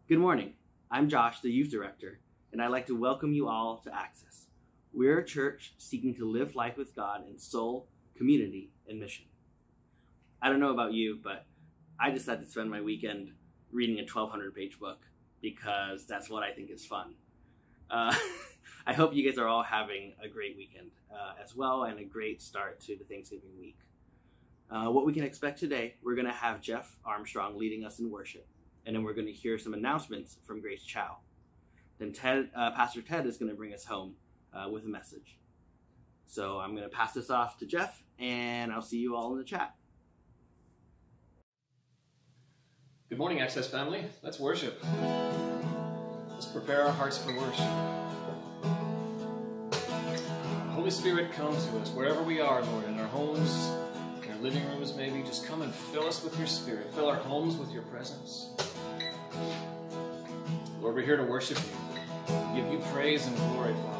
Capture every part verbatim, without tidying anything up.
Good morning. I'm Josh, the youth director, and I'd like to welcome you all to Access. We're a church seeking to live life with God in soul, community, and mission. I don't know about you, but I decided to spend my weekend reading a twelve hundred page book because that's what I think is fun. Uh, I hope you guys are all having a great weekend uh, as well, and a great start to the Thanksgiving week. Uh, what we can expect today, we're going to have Jeff Armstrong leading us in worship. And then we're going to hear some announcements from Grace Chow. Then Ted, uh, Pastor Ted is going to bring us home uh, with a message. So I'm going to pass this off to Jeff, and I'll see you all in the chat. Good morning, Access family. Let's worship. Let's prepare our hearts for worship. Holy Spirit, come to us wherever we are, Lord, in our homes, in our living rooms maybe. Just come and fill us with your Spirit. Fill our homes with your presence. Lord, we're here to worship you, give you praise and glory, Father.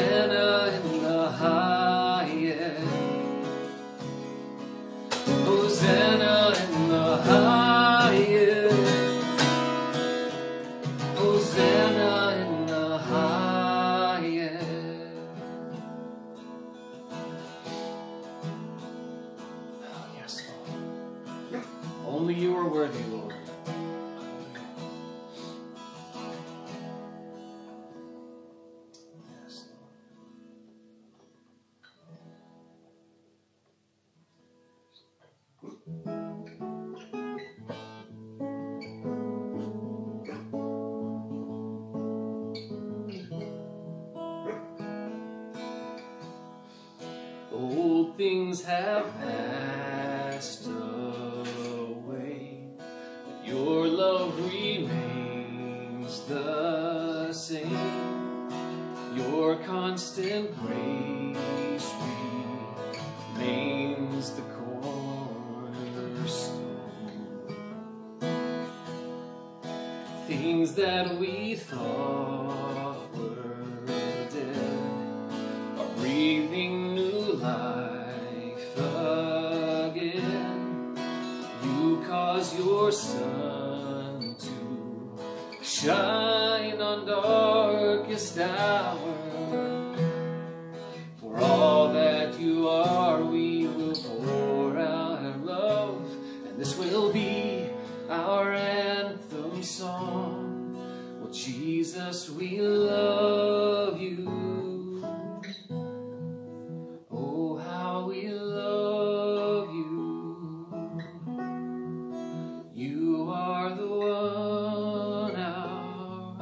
Hosanna, Only you are worthy, Lord. Yes, Old things have passed away, but your love remains the same. Your constant grace remains the cornerstone. Things that we thought were dead are breathing new life again. You cause your sun to shine on darkest hour. For all that you are, we will pour out our love, and this will be our anthem song. Oh, Jesus, we love you. Oh, how we love you. You are the one our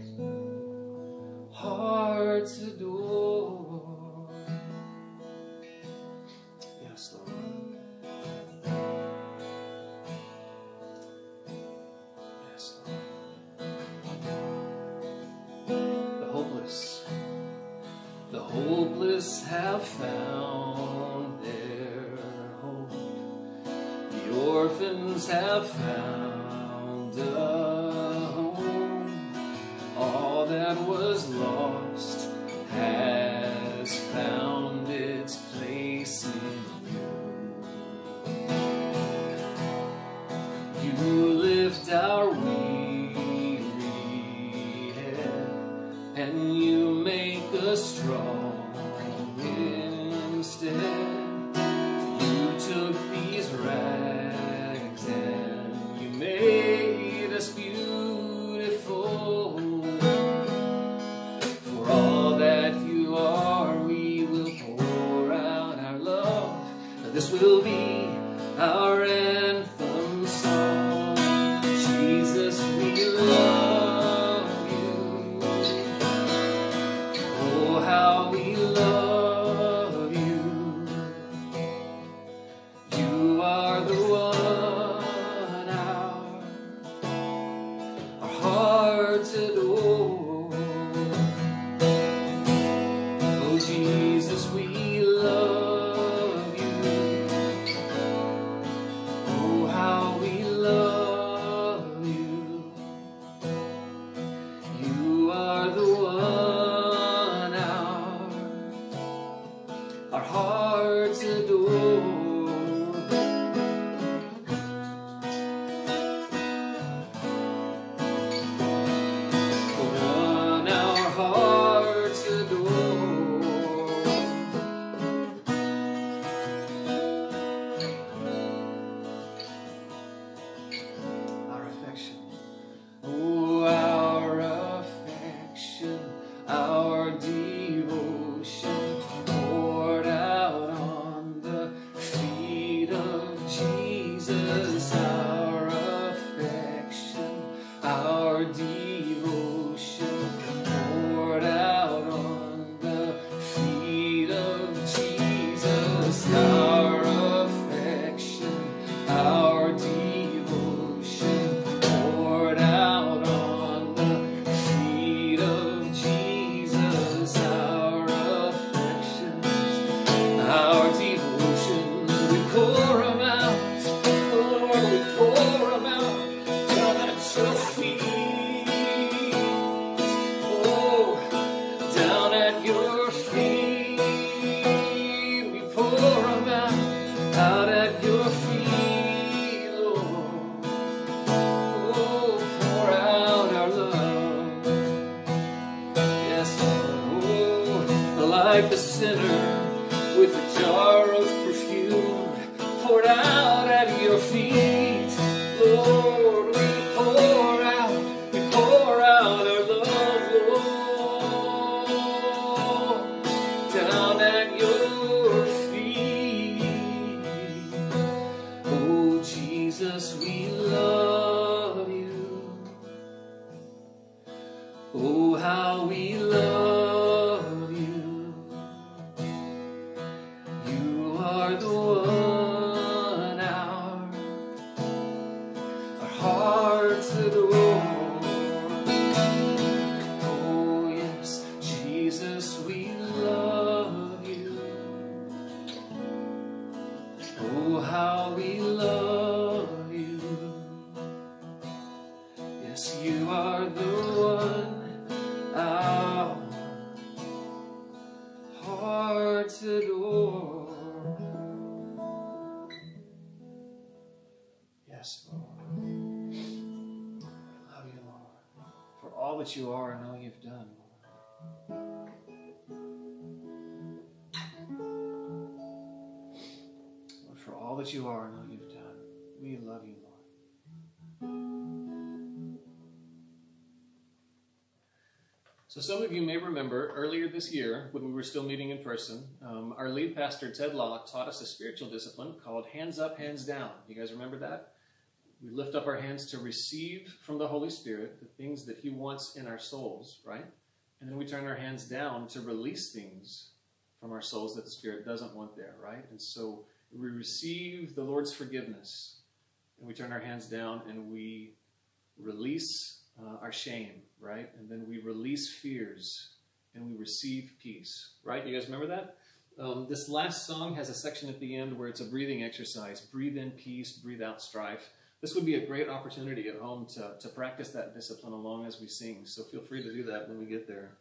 hearts adore. Yes, Lord. Yes, Lord. The hopeless, the hopeless have found their hope. The orphans have found a home. All that was lost has found its place in you. You lift our weary head, and you make us strong instead. You took these rags and you made us beautiful. For all that you are, we will pour out our love. This will be our anthem song. Jesus, we love you. Oh, how we love you. You are the one our, our hearts adore. Oh, Jesus, we love you. Oh, how we love Oh, how we love you. Yes, you are the one our hearts adore. Yes, Lord. I love you, Lord, for all that you are and all you've done, Lord. Lord, for all that you are and all you've done, we love you, Lord. So some of you may remember earlier this year when we were still meeting in person, um, our lead pastor, Ted Law, taught us a spiritual discipline called hands up, hands down. You guys remember that? We lift up our hands to receive from the Holy Spirit the things that he wants in our souls, right? And then we turn our hands down to release things from our souls that the Spirit doesn't want there, right? And so we receive the Lord's forgiveness, and we turn our hands down and we release uh, our shame, right? And then we release fears and we receive peace, right? You guys remember that? Um, this last song has a section at the end where it's a breathing exercise. Breathe in peace, breathe out strife. This would be a great opportunity at home to, to practice that discipline along as we sing. So feel free to do that when we get there.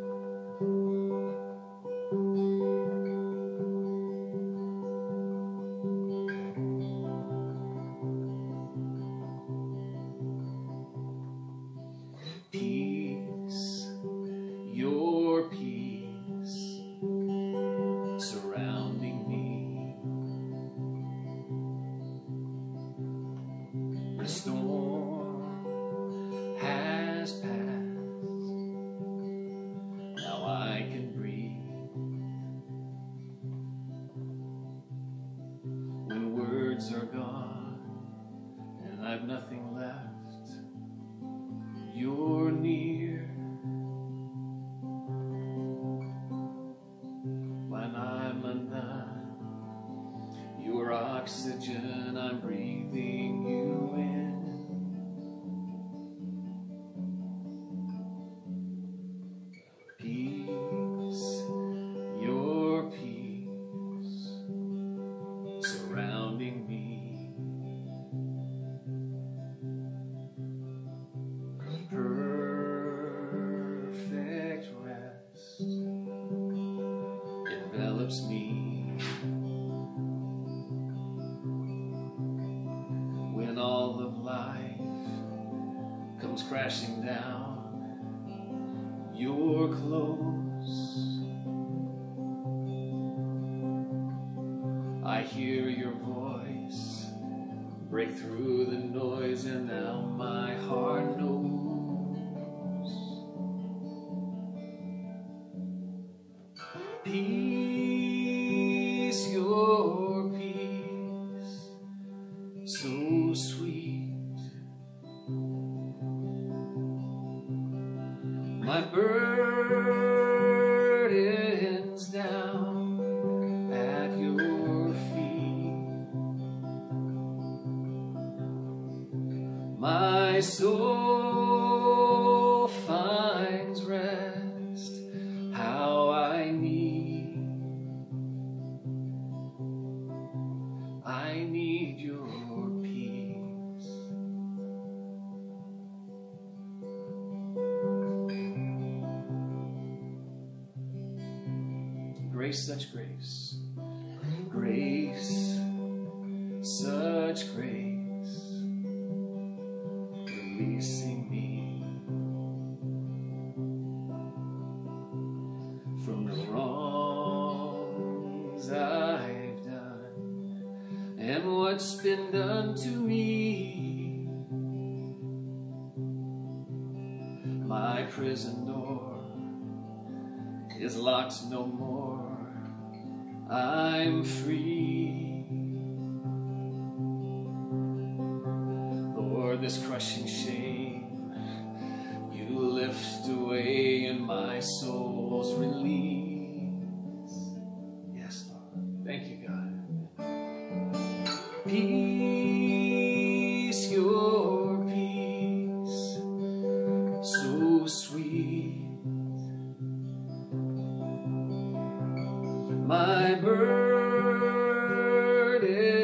Peace, your peace, surrounding me. The storm has passed, now I can breathe. When words are gone and I've nothing left, you're near. When I'm undone, your oxygen, I'm breathing you in. Peace, your peace, surrounding me. Perfect rest envelops me. When all of life comes crashing down, you're close. I hear your voice break through the noise, and now my heart knows. Peace, your peace, so sweet. My burdens down at your feet. My soul finds rest, how I need, I need your peace. Grace, such grace, grace, such grace, releasing me from the wrongs I've done and what's been done to me. My prison door is locked no more, I'm free. Lord, this crushing shame you lift away, and my soul's release. Yes, Lord. Thank you, God. Peace, your peace, so sweet. My burden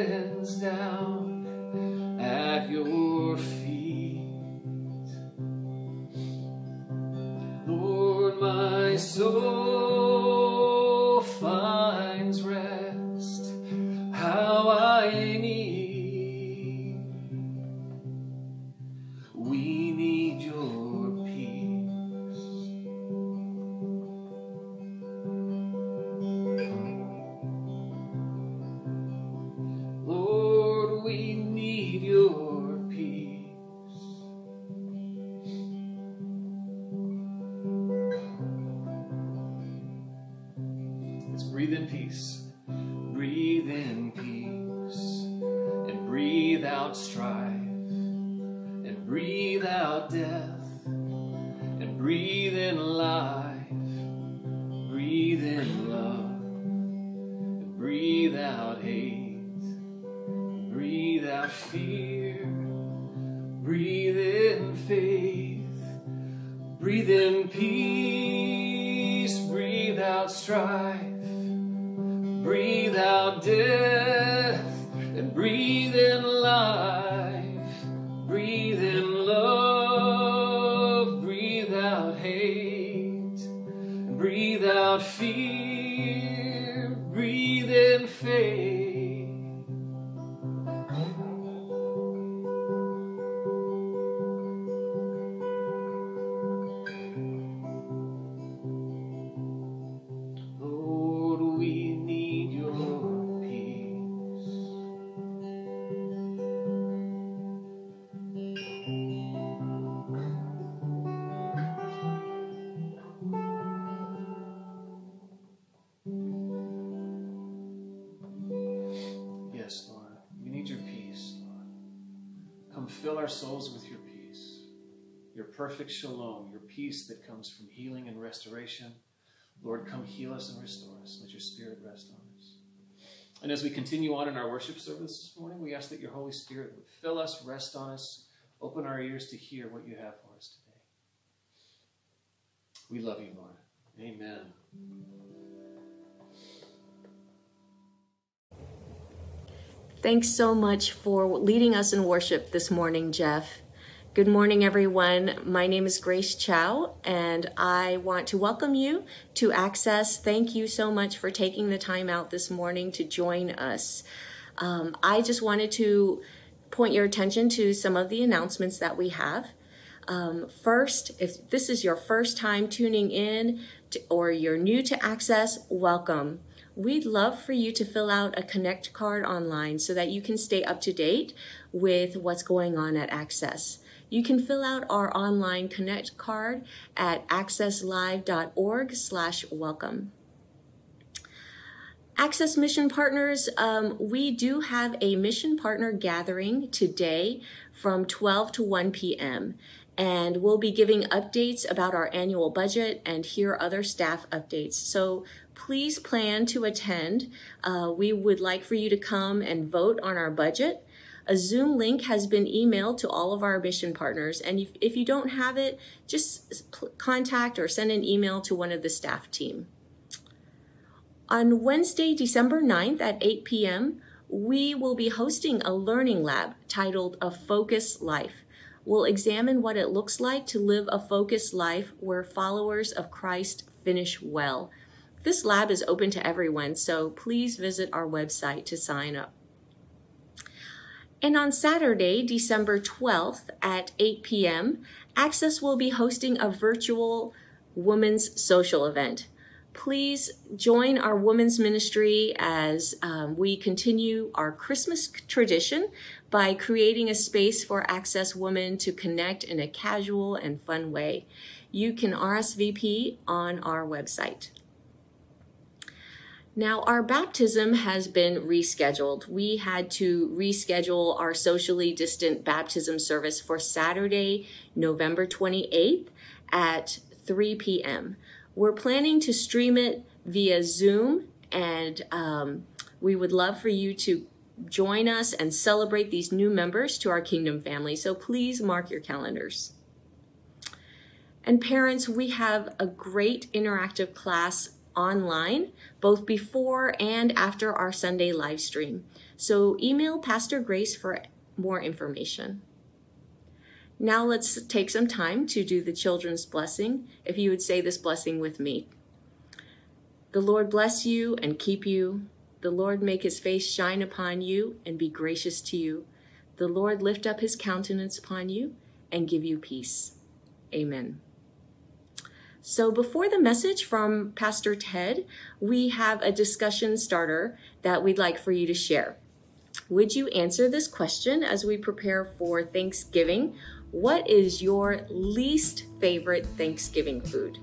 out strife, and breathe out death, and breathe in life, breathe in love, and breathe out hate, breathe out fear, breathe in faith, breathe in peace, breathe out strife, breathe out death, and breathe in life, breathe in love, breathe out hate, breathe out fear, breathe in faith. Fill our souls with your peace, your perfect shalom, your peace that comes from healing and restoration. Lord, come heal us and restore us. Let your Spirit rest on us. And as we continue on in our worship service this morning, we ask that your Holy Spirit would fill us, rest on us, open our ears to hear what you have for us today. We love you, Lord. Amen. Thanks so much for leading us in worship this morning, Jeff. Good morning, everyone. My name is Grace Chow, and I want to welcome you to Access. Thank you so much for taking the time out this morning to join us. Um, I just wanted to point your attention to some of the announcements that we have. Um, first, if this is your first time tuning in to, or you're new to Access, welcome. We'd love for you to fill out a Connect card online so that you can stay up to date with what's going on at Access. You can fill out our online Connect card at accesslive.org slash welcome. Access Mission Partners, um, we do have a Mission Partner gathering today from twelve to one p m And we'll be giving updates about our annual budget and hear other staff updates. So please plan to attend. Uh, we would like for you to come and vote on our budget. A Zoom link has been emailed to all of our mission partners. And if, if you don't have it, just contact or send an email to one of the staff team. On Wednesday, December ninth at eight p m, we will be hosting a learning lab titled A Focused Life. We'll examine what it looks like to live a focused life where followers of Christ finish well. This lab is open to everyone, so please visit our website to sign up. And on Saturday, December twelfth at eight p m, Access will be hosting a virtual women's social event. Please join our women's ministry as um, we continue our Christmas tradition by creating a space for Access women to connect in a casual and fun way. You can R S V P on our website. Now, our baptism has been rescheduled. We had to reschedule our socially distant baptism service for Saturday, November twenty-eighth at three p m We're planning to stream it via Zoom, and um, we would love for you to join us and celebrate these new members to our Kingdom family. So please mark your calendars. And parents, we have a great interactive class online, both before and after our Sunday live stream. So email Pastor Grace for more information. Now let's take some time to do the children's blessing. If you would say this blessing with me. The Lord bless you and keep you. The Lord make his face shine upon you and be gracious to you. The Lord lift up his countenance upon you and give you peace. Amen. So before the message from Pastor Ted, we have a discussion starter that we'd like for you to share. Would you answer this question as we prepare for Thanksgiving? What is your least favorite Thanksgiving food?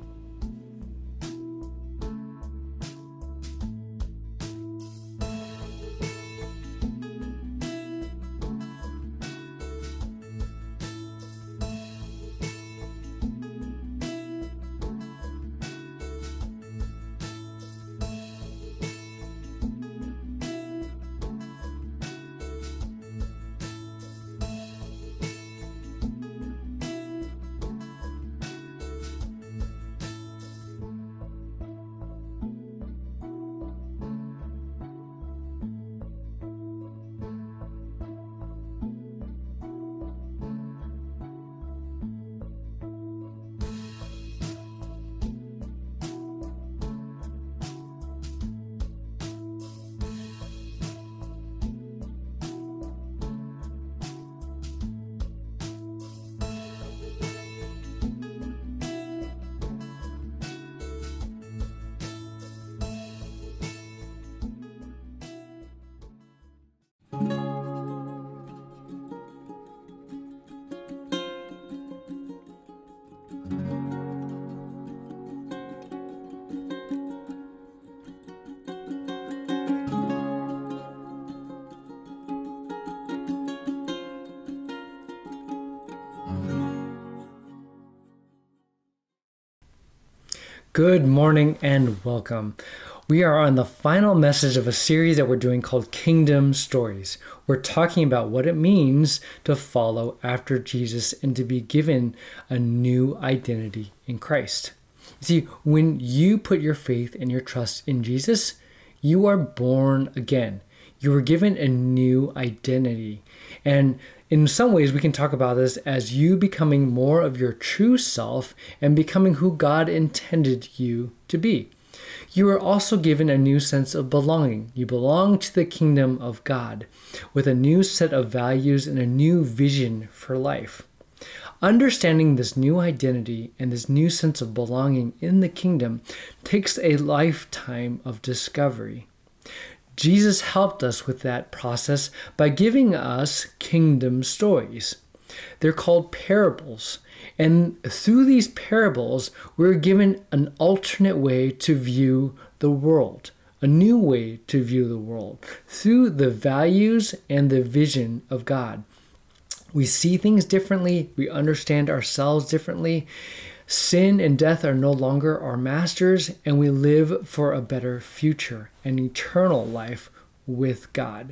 Good morning and welcome. We are on the final message of a series that we're doing called Kingdom Stories. We're talking about what it means to follow after Jesus and to be given a new identity in Christ. See, when you put your faith and your trust in Jesus, you are born again. You were given a new identity. And in some ways, we can talk about this as you becoming more of your true self and becoming who God intended you to be. You are also given a new sense of belonging. You belong to the kingdom of God with a new set of values and a new vision for life. Understanding this new identity and this new sense of belonging in the kingdom takes a lifetime of discovery. Jesus helped us with that process by giving us kingdom stories. They're called parables. And through these parables, we're given an alternate way to view the world, a new way to view the world, through the values and the vision of God. We see things differently. We understand ourselves differently. Sin and death are no longer our masters, and we live for a better future, an eternal life with God.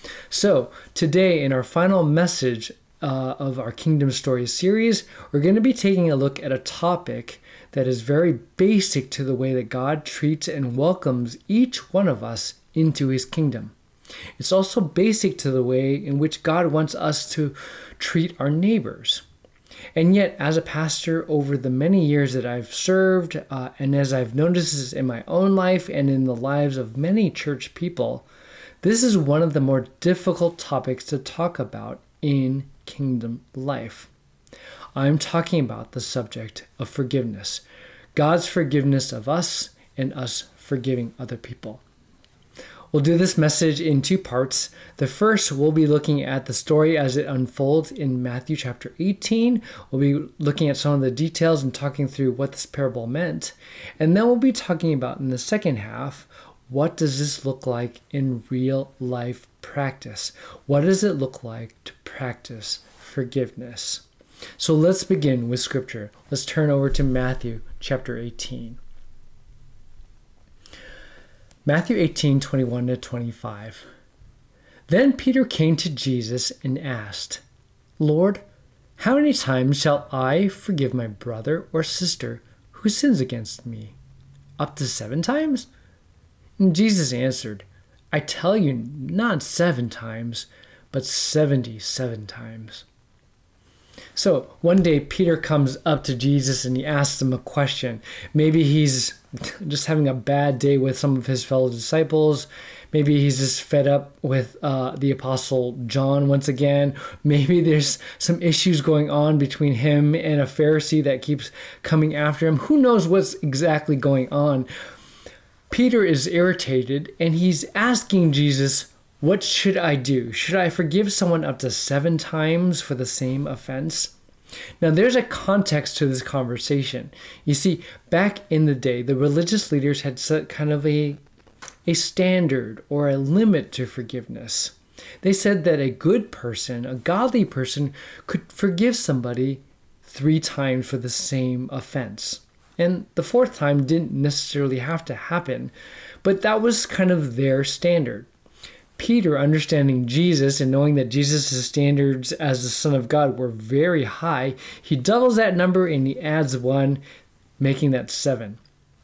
So today, in our final message uh, of our Kingdom Stories series, we're going to be taking a look at a topic that is very basic to the way that God treats and welcomes each one of us into his kingdom. It's also basic to the way in which God wants us to treat our neighbors. And yet, as a pastor, over the many years that I've served, uh, and as I've noticed this in my own life and in the lives of many church people, this is one of the more difficult topics to talk about in kingdom life. I'm talking about the subject of forgiveness, God's forgiveness of us and us forgiving other people. We'll do this message in two parts. The first, we'll be looking at the story as it unfolds in Matthew chapter eighteen. We'll be looking at some of the details and talking through what this parable meant. And then we'll be talking about in the second half, what does this look like in real life practice? What does it look like to practice forgiveness? So let's begin with scripture. Let's turn over to Matthew chapter eighteen. Matthew eighteen, twenty-one to twenty-five. Then Peter came to Jesus and asked, Lord, how many times shall I forgive my brother or sister who sins against me? Up to seven times? And Jesus answered, I tell you, not seven times, but seventy-seven times. So one day Peter comes up to Jesus and he asks him a question. Maybe he's just having a bad day with some of his fellow disciples. Maybe he's just fed up with uh, the Apostle John once again. Maybe there's some issues going on between him and a Pharisee that keeps coming after him. Who knows what's exactly going on? Peter is irritated and he's asking Jesus, what should I do? Should I forgive someone up to seven times for the same offense? Now, there's a context to this conversation. You see, back in the day, the religious leaders had set kind of a, a standard or a limit to forgiveness. They said that a good person, a godly person, could forgive somebody three times for the same offense. And the fourth time didn't necessarily have to happen, but that was kind of their standard. Peter, understanding Jesus and knowing that Jesus' standards as the Son of God were very high, he doubles that number and he adds one, making that seven.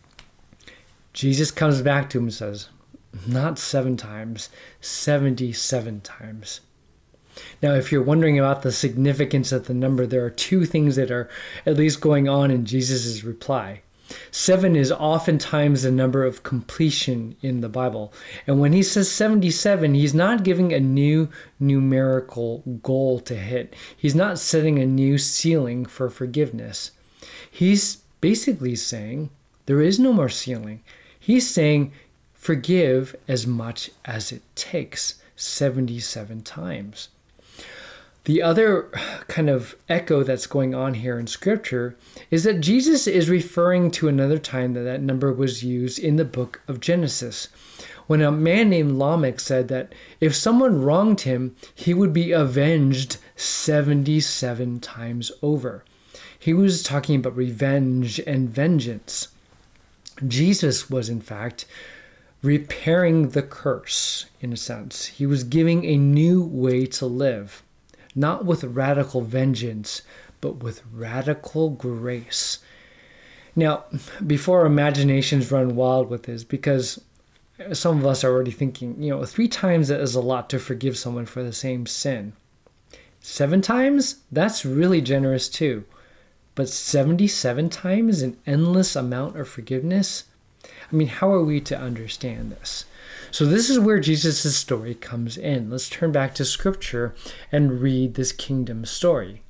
Jesus comes back to him and says, not seven times, seventy-seven times. Now, if you're wondering about the significance of the number, there are two things that are at least going on in Jesus' reply. Seven is oftentimes the number of completion in the Bible. And when he says seventy-seven, he's not giving a new numerical goal to hit. He's not setting a new ceiling for forgiveness. He's basically saying there is no more ceiling. He's saying forgive as much as it takes, seventy-seven times. The other kind of echo that's going on here in Scripture is that Jesus is referring to another time that that number was used in the book of Genesis, when a man named Lamech said that if someone wronged him, he would be avenged seventy-seven times over. He was talking about revenge and vengeance. Jesus was, in fact, repairing the curse, in a sense. He was giving a new way to live, not with radical vengeance, but with radical grace. Now, before our imaginations run wild with this, because some of us are already thinking, you know, three times is a lot to forgive someone for the same sin. Seven times? That's really generous too. But seventy-seven times an endless amount of forgiveness? I mean, how are we to understand this? So this is where Jesus' story comes in. Let's turn back to Scripture and read this kingdom story.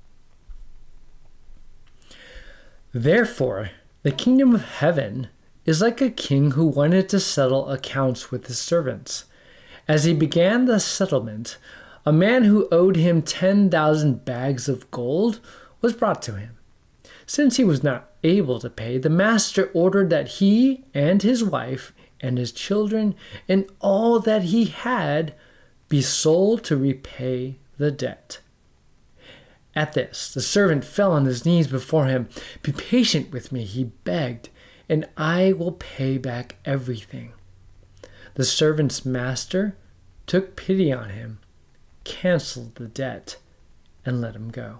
Therefore, the kingdom of heaven is like a king who wanted to settle accounts with his servants. As he began the settlement, a man who owed him ten thousand bags of gold was brought to him. Since he was not able to pay, the master ordered that he and his wife and his children and all that he had be sold to repay the debt. At this, the servant fell on his knees before him. "Be patient with me," he begged, "and I will pay back everything." The servant's master took pity on him, canceled the debt, and let him go.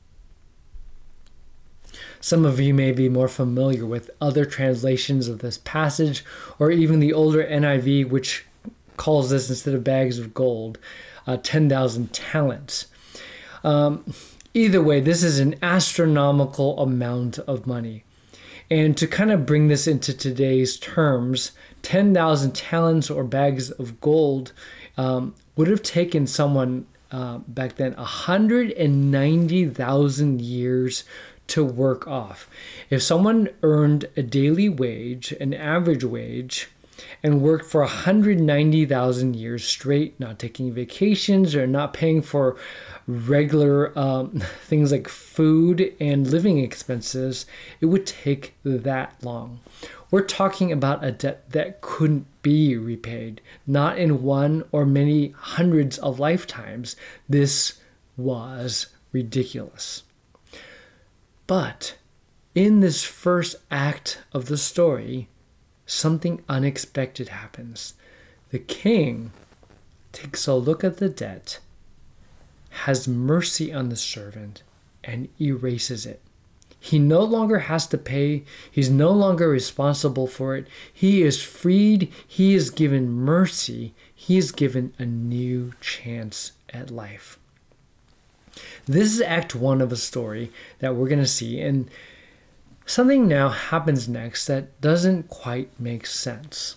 Some of you may be more familiar with other translations of this passage, or even the older N I V, which calls this, instead of bags of gold, uh, ten thousand talents. Um, either way, this is an astronomical amount of money. And to kind of bring this into today's terms, ten thousand talents or bags of gold um, would have taken someone uh, back then one hundred ninety thousand years to work off. If someone earned a daily wage, an average wage, and worked for one hundred ninety thousand years straight, not taking vacations or not paying for regular um, things like food and living expenses, it would take that long. We're talking about a debt that couldn't be repaid, not in one or many hundreds of lifetimes. This was ridiculous. But in this first act of the story, something unexpected happens. The king takes a look at the debt, has mercy on the servant, and erases it. He no longer has to pay. He's no longer responsible for it. He is freed. He is given mercy. He is given a new chance at life. This is act one of a story that we're going to see, and something now happens next that doesn't quite make sense.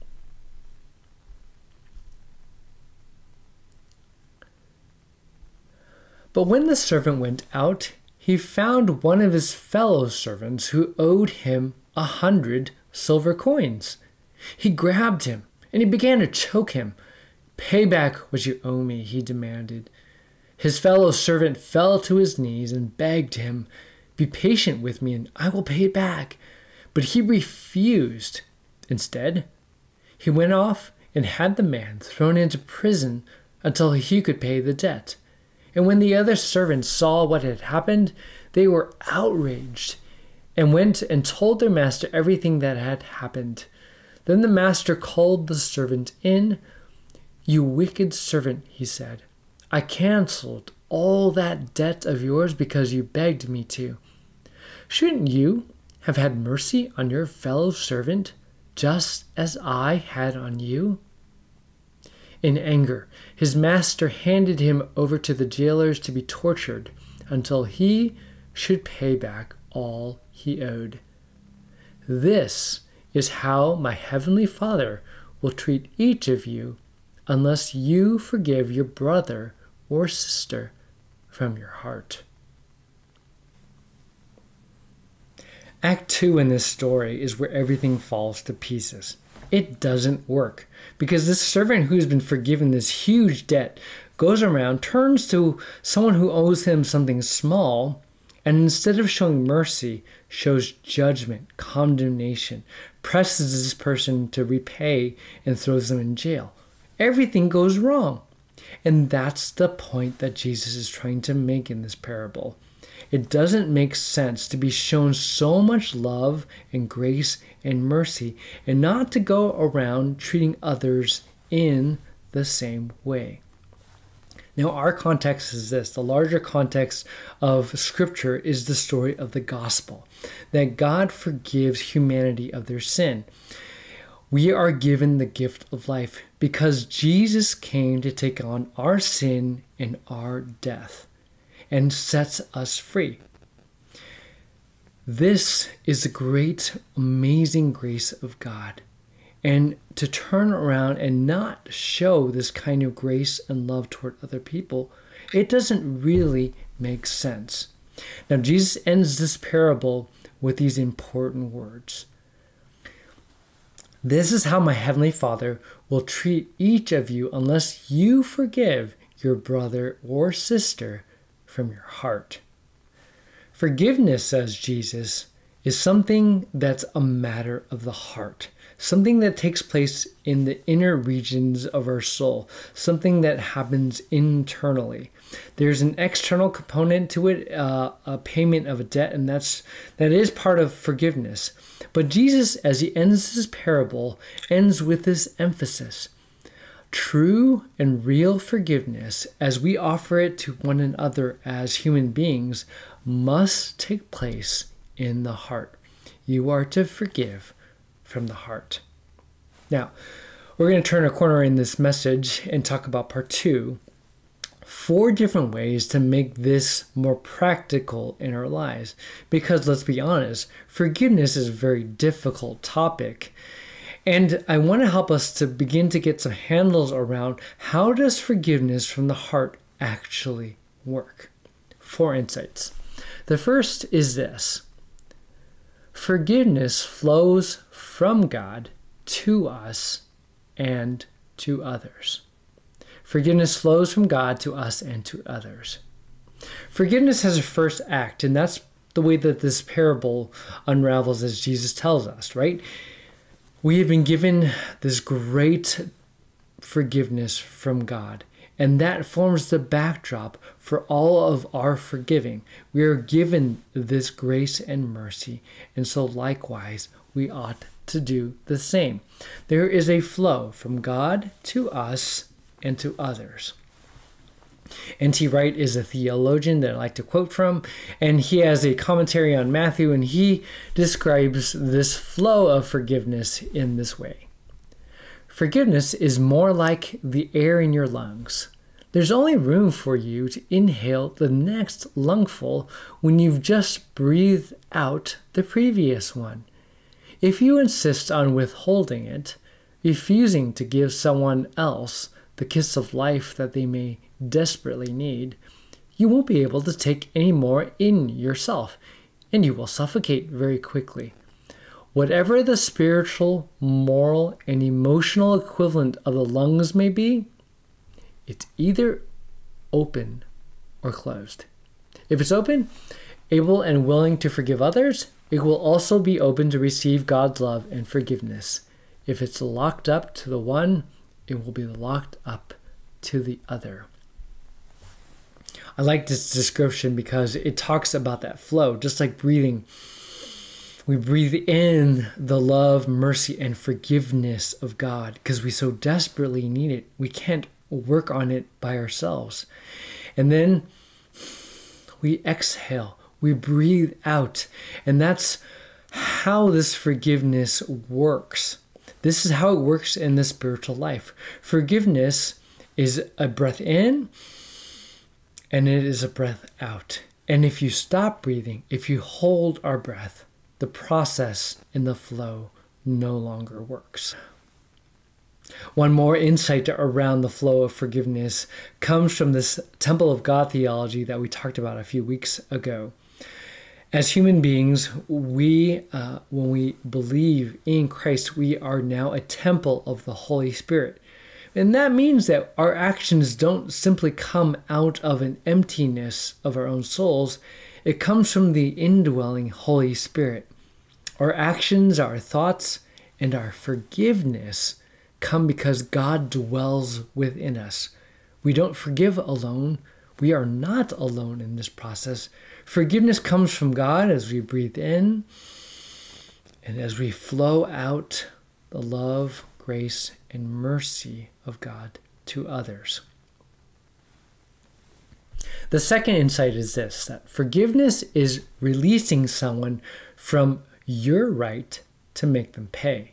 But when the servant went out, he found one of his fellow servants who owed him a hundred silver coins. He grabbed him and he began to choke him. "Pay back what you owe me," he demanded. His fellow servant fell to his knees and begged him, "Be patient with me and I will pay it back." But he refused. Instead, he went off and had the man thrown into prison until he could pay the debt. And when the other servants saw what had happened, they were outraged and went and told their master everything that had happened. Then the master called the servant in. "You wicked servant," he said. "I canceled all that debt of yours because you begged me to. Shouldn't you have had mercy on your fellow servant just as I had on you?" In anger, his master handed him over to the jailers to be tortured until he should pay back all he owed. This is how my heavenly Father will treat each of you unless you forgive your brother or sister from your heart. Act two in this story is where everything falls to pieces. It doesn't work because this servant who's been forgiven this huge debt goes around, turns to someone who owes him something small, and instead of showing mercy, shows judgment, condemnation, presses this person to repay, and throws them in jail. Everything goes wrong. And that's the point that Jesus is trying to make in this parable. It doesn't make sense to be shown so much love and grace and mercy and not to go around treating others in the same way. Now, our context is this. The larger context of Scripture is the story of the gospel, that God forgives humanity of their sin. We are given the gift of life because Jesus came to take on our sin and our death and sets us free. This is the great, amazing grace of God. And to turn around and not show this kind of grace and love toward other people, it doesn't really make sense. Now, Jesus ends this parable with these important words. This is how my heavenly Father will treat each of you unless you forgive your brother or sister from your heart. Forgiveness, says Jesus, is something that's a matter of the heart, something that takes place in the inner regions of our soul, something that happens internally. There's an external component to it, uh, a payment of a debt, and that's that is part of forgiveness. But Jesus, as he ends this parable, ends with this emphasis. True and real forgiveness, as we offer it to one another as human beings, must take place in the heart. You are to forgive from the heart. Now, we're going to turn a corner in this message and talk about part two. Four different ways to make this more practical in our lives. Because let's be honest, forgiveness is a very difficult topic. And I want to help us to begin to get some handles around how does forgiveness from the heart actually work. Four insights. The first is this. Forgiveness flows from God to us and to others. Forgiveness flows from God to us and to others. Forgiveness has a first act, and that's the way that this parable unravels as Jesus tells us, right? We have been given this great forgiveness from God, and that forms the backdrop for all of our forgiving. We are given this grace and mercy, and so likewise, we ought to do the same. There is a flow from God to us and to others. N T Wright is a theologian that I like to quote from, and he has a commentary on Matthew, and he describes this flow of forgiveness in this way. Forgiveness is more like the air in your lungs. There's only room for you to inhale the next lungful when you've just breathed out the previous one. If you insist on withholding it, refusing to give someone else the kiss of life that they may desperately need, you won't be able to take any more in yourself, and you will suffocate very quickly. Whatever the spiritual, moral, and emotional equivalent of the lungs may be, it's either open or closed. If it's open, able and willing to forgive others, it will also be open to receive God's love and forgiveness. If it's locked up to the one, it will be locked up to the other. I like this description because it talks about that flow, just like breathing. We breathe in the love, mercy, and forgiveness of God because we so desperately need it. We can't work on it by ourselves. And then we exhale, we breathe out, and that's how this forgiveness works. This is how it works in the spiritual life. Forgiveness is a breath in and it is a breath out. And if you stop breathing, if you hold our breath, the process in the flow no longer works. One more insight around the flow of forgiveness comes from this Temple of God theology that we talked about a few weeks ago. As human beings, we, uh, when we believe in Christ, we are now a temple of the Holy Spirit. And that means that our actions don't simply come out of an emptiness of our own souls. It comes from the indwelling Holy Spirit. Our actions, our thoughts, and our forgiveness come because God dwells within us. We don't forgive alone. we are not alone in this process. Forgiveness comes from God as we breathe in and as we flow out the love, grace, and mercy of God to others. The second insight is this, that forgiveness is releasing someone from your right to make them pay.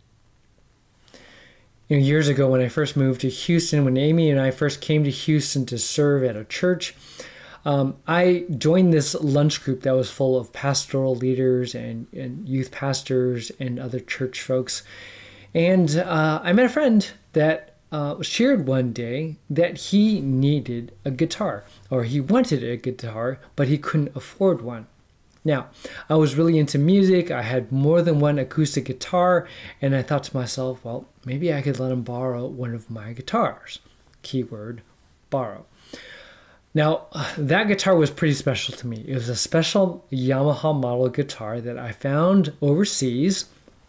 You know, years ago when I first moved to Houston, when Amy and I first came to Houston to serve at a church, um, I joined this lunch group that was full of pastoral leaders and, and youth pastors and other church folks. And uh, I met a friend that uh, shared one day that he needed a guitar, or he wanted a guitar, but he couldn't afford one. Now, I was really into music. I had more than one acoustic guitar, and I thought to myself, well, maybe I could let him borrow one of my guitars. Keyword, borrow. Now, that guitar was pretty special to me. It was a special Yamaha model guitar that I found overseas.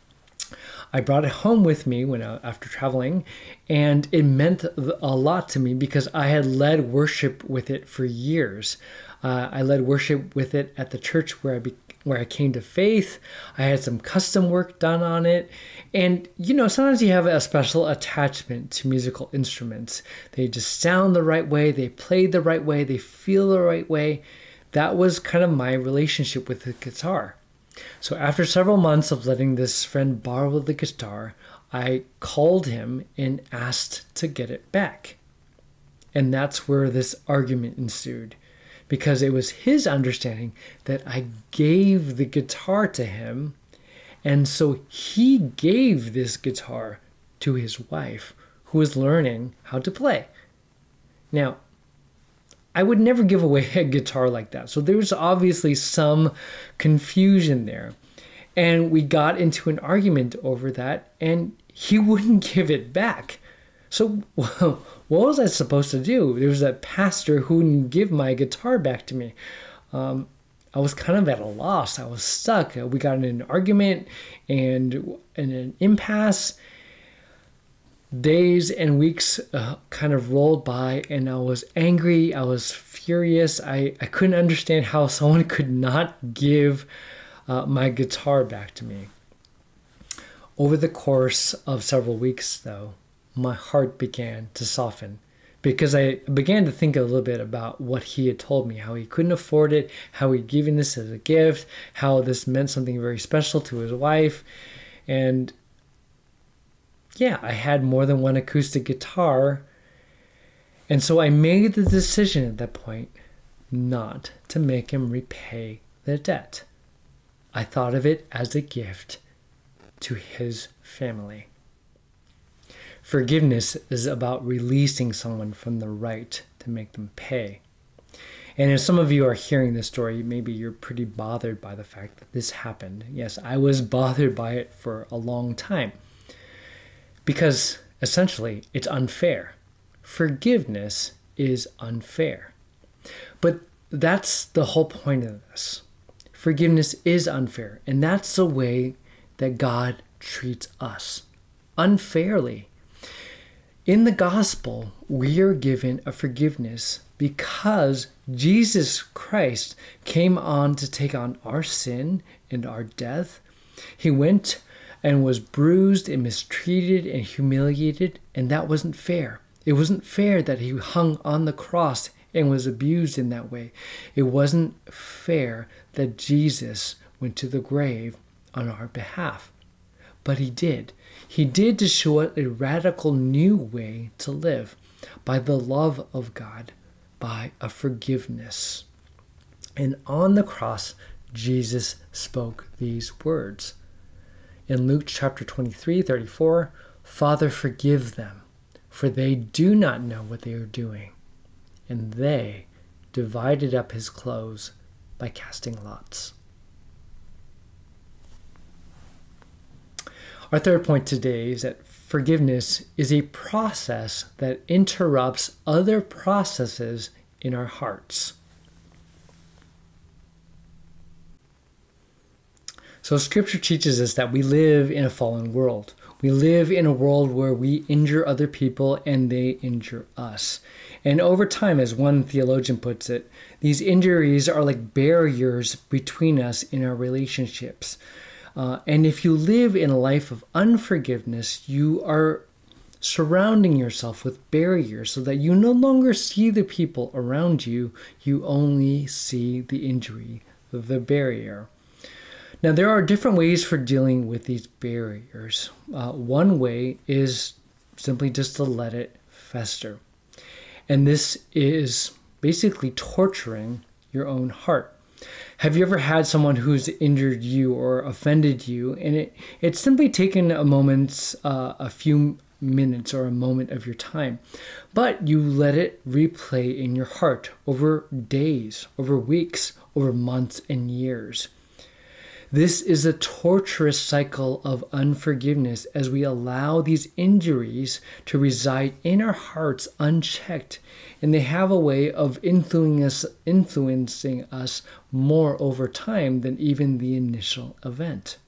I brought it home with me when I, after traveling, and it meant a lot to me because I had led worship with it for years. Uh, I led worship with it at the church where I be, where I came to faith. I had some custom work done on it. And, you know, sometimes you have a special attachment to musical instruments. They just sound the right way. They play the right way. They feel the right way. That was kind of my relationship with the guitar. So after several months of letting this friend borrow the guitar, I called him and asked to get it back. And that's where this argument ensued, because it was his understanding that I gave the guitar to him, and so he gave this guitar to his wife, who was learning how to play. Now, I would never give away a guitar like that. So there was obviously some confusion there. And we got into an argument over that, and he wouldn't give it back. So what was I supposed to do? There was a pastor who wouldn't give my guitar back to me. Um, I was kind of at a loss. I was stuck. We got in an argument and in an impasse. Days and weeks uh, kind of rolled by, and I was angry. I was furious. I, I couldn't understand how someone could not give uh, my guitar back to me. Over the course of several weeks, though, my heart began to soften because I began to think a little bit about what he had told me, how he couldn't afford it, how he'd given this as a gift, how this meant something very special to his wife. And yeah, I had more than one acoustic guitar. And so I made the decision at that point not to make him repay the debt. I thought of it as a gift to his family. Forgiveness is about releasing someone from the right to make them pay. And if some of you are hearing this story, maybe you're pretty bothered by the fact that this happened. Yes, I was bothered by it for a long time. Because essentially, it's unfair. Forgiveness is unfair. But that's the whole point of this. Forgiveness is unfair. And that's the way that God treats us. Unfairly. In the gospel, we are given a forgiveness because Jesus Christ came on to take on our sin and our death. He went and was bruised and mistreated and humiliated, and that wasn't fair. It wasn't fair that he hung on the cross and was abused in that way. It wasn't fair that Jesus went to the grave on our behalf. But he did. He did to show us a radical new way to live by the love of God, by a forgiveness. And on the cross, Jesus spoke these words. In Luke chapter twenty-three, thirty-four, Father, forgive them, for they do not know what they are doing. And they divided up his clothes by casting lots. Our third point today is that forgiveness is a process that interrupts other processes in our hearts. So Scripture teaches us that we live in a fallen world. We live in a world where we injure other people and they injure us. And over time, as one theologian puts it, these injuries are like barriers between us in our relationships. Uh, and if you live in a life of unforgiveness, you are surrounding yourself with barriers so that you no longer see the people around you, you only see the injury, the barrier. Now, there are different ways for dealing with these barriers. Uh, one way is simply just to let it fester. And this is basically torturing your own heart. Have you ever had someone who's injured you or offended you, and it, it's simply taken a moment, uh, a few minutes or a moment of your time, but you let it replay in your heart over days, over weeks, over months and years. This is a torturous cycle of unforgiveness as we allow these injuries to reside in our hearts unchecked, and they have a way of influencing us, influencing us more over time than even the initial event.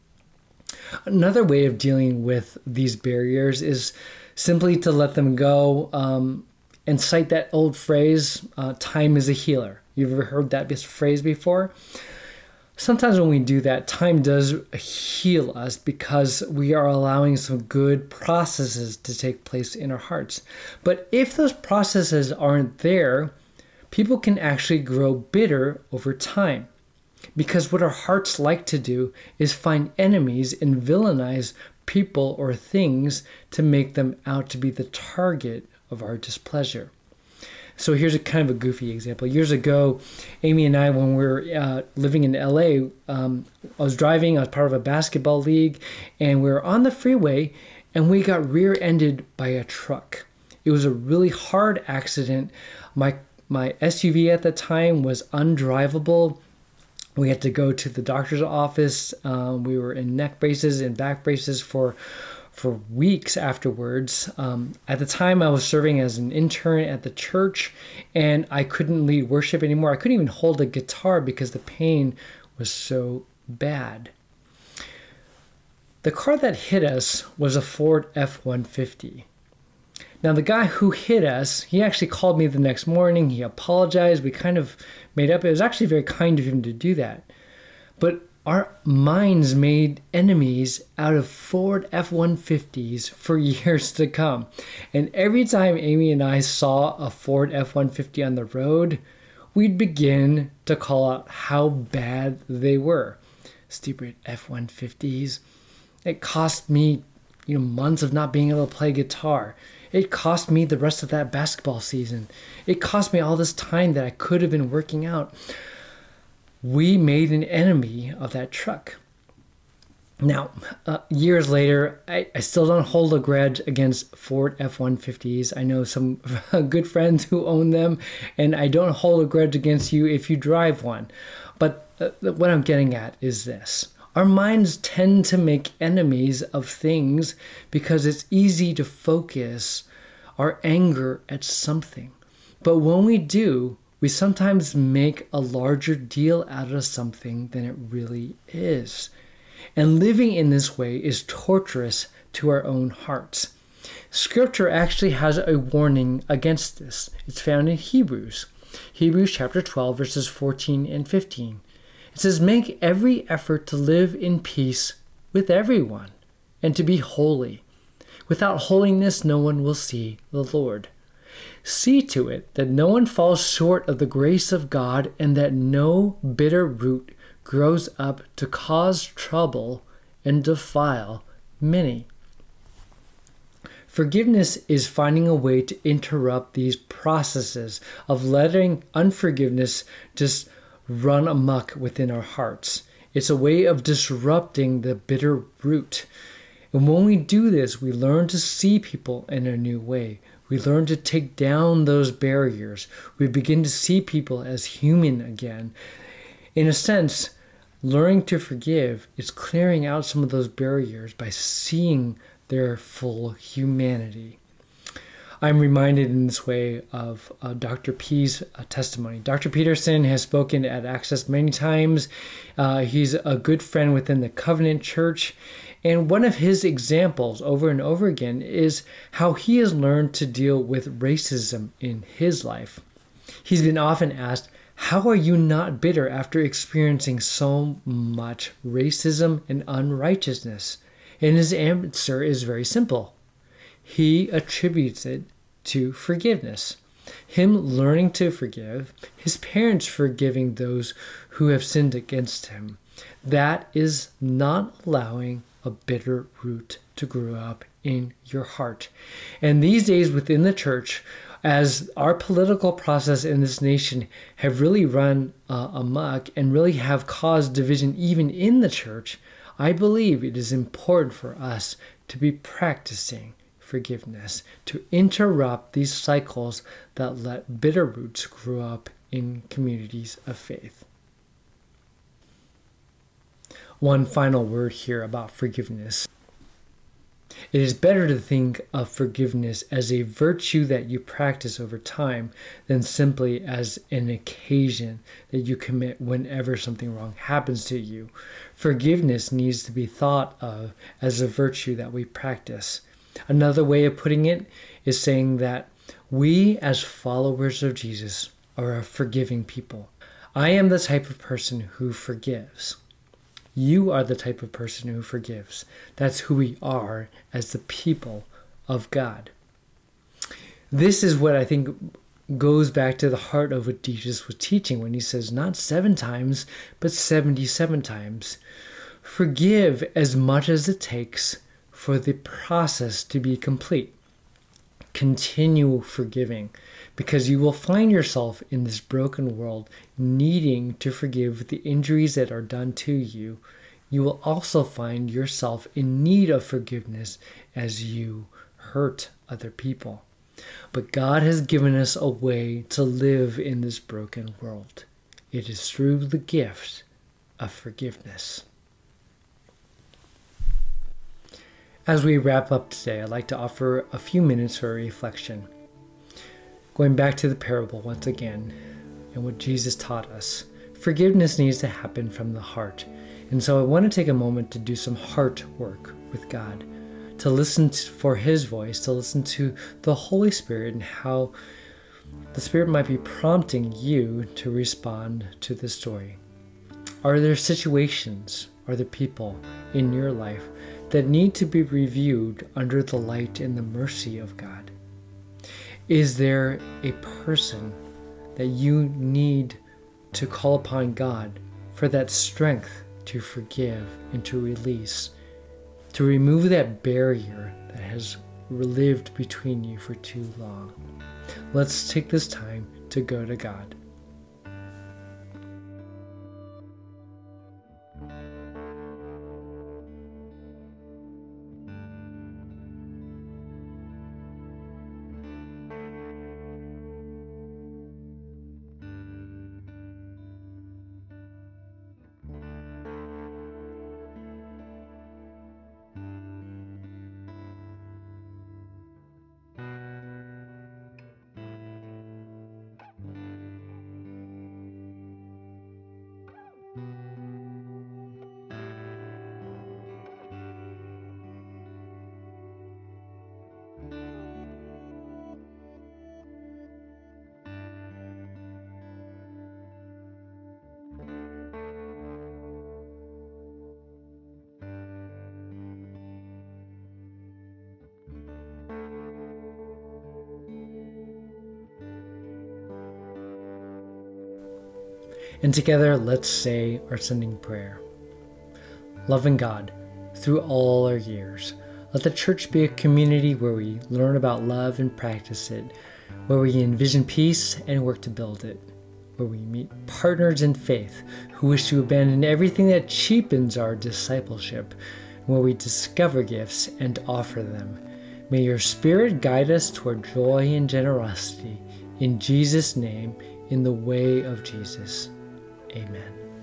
Another way of dealing with these barriers is simply to let them go um, and cite that old phrase, uh, time is a healer. You've ever heard that phrase before? Sometimes when we do that, time does heal us because we are allowing some good processes to take place in our hearts. But if those processes aren't there, people can actually grow bitter over time. Because what our hearts like to do is find enemies and villainize people or things to make them out to be the target of our displeasure. So here's a kind of a goofy example. Years ago, Amy and I, when we were uh, living in L A, um, I was driving, I was part of a basketball league, and we were on the freeway, and we got rear-ended by a truck. It was a really hard accident. My, my S U V at the time was undrivable. We had to go to the doctor's office. Um, we were in neck braces and back braces for for weeks afterwards. Um, at the time, I was serving as an intern at the church, and I couldn't lead worship anymore. I couldn't even hold a guitar because the pain was so bad. The car that hit us was a Ford F one fifty. Now, the guy who hit us, he actually called me the next morning. He apologized. We kind of made up. It was actually very kind of him to do that. But our minds made enemies out of Ford F one fifties for years to come. And every time Amy and I saw a Ford F one fifty on the road, we'd begin to call out how bad they were. Stupid F one fifties. It cost me, you know, months of not being able to play guitar. It cost me the rest of that basketball season. It cost me all this time that I could have been working out. We made an enemy of that truck. Now, uh, years later, I, I still don't hold a grudge against Ford F one fifties. I know some good friends who own them, and I don't hold a grudge against you if you drive one. But uh, what I'm getting at is this. Our minds tend to make enemies of things because it's easy to focus our anger at something. But when we do, we sometimes make a larger deal out of something than it really is. And living in this way is torturous to our own hearts. Scripture actually has a warning against this. It's found in Hebrews. Hebrews chapter twelve, verses fourteen and fifteen. It says, "Make every effort to live in peace with everyone and to be holy. Without holiness, no one will see the Lord. See to it that no one falls short of the grace of God and that no bitter root grows up to cause trouble and defile many." Forgiveness is finding a way to interrupt these processes of letting unforgiveness just run amok within our hearts. It's a way of disrupting the bitter root. And when we do this, we learn to see people in a new way. We learn to take down those barriers. We begin to see people as human again. In a sense, learning to forgive is clearing out some of those barriers by seeing their full humanity. I'm reminded in this way of uh, Doctor P's uh, testimony. Doctor Peterson has spoken at Access many times. Uh, he's a good friend within the Covenant Church. And one of his examples over and over again is how he has learned to deal with racism in his life. He's been often asked, how are you not bitter after experiencing so much racism and unrighteousness? And his answer is very simple. He attributes it to forgiveness. Him learning to forgive, his parents forgiving those who have sinned against him. That is not allowing a bitter root to grow up in your heart. And these days within the church, as our political process in this nation have really run uh, amok and really have caused division even in the church, I believe it is important for us to be practicing forgiveness, to interrupt these cycles that let bitter roots grow up in communities of faith. One final word here about forgiveness. It is better to think of forgiveness as a virtue that you practice over time than simply as an occasion that you commit whenever something wrong happens to you. Forgiveness needs to be thought of as a virtue that we practice. Another way of putting it is saying that we as followers of Jesus are a forgiving people. I am the type of person who forgives. You are the type of person who forgives. That's who we are as the people of God. This is what I think goes back to the heart of what Jesus was teaching when he says not seven times, but seventy-seven times. Forgive as much as it takes for the process to be complete. Continue forgiving, because you will find yourself in this broken world needing to forgive the injuries that are done to you. You will also find yourself in need of forgiveness as you hurt other people. But God has given us a way to live in this broken world. It is through the gift of forgiveness. As we wrap up today, I'd like to offer a few minutes for reflection. Going back to the parable once again, and what Jesus taught us, forgiveness needs to happen from the heart. And so I want to take a moment to do some heart work with God, to listen for his voice, to listen to the Holy Spirit and how the Spirit might be prompting you to respond to the story. Are there situations, are there people in your life that need to be reviewed under the light and the mercy of God? Is there a person that you need to call upon God for that strength to forgive and to release, to remove that barrier that has lived between you for too long? Let's take this time to go to God. And together, let's say our sending prayer. Loving God, through all our years, let the church be a community where we learn about love and practice it, where we envision peace and work to build it, where we meet partners in faith who wish to abandon everything that cheapens our discipleship, where we discover gifts and offer them. May your Spirit guide us toward joy and generosity. In Jesus' name, in the way of Jesus. Amen.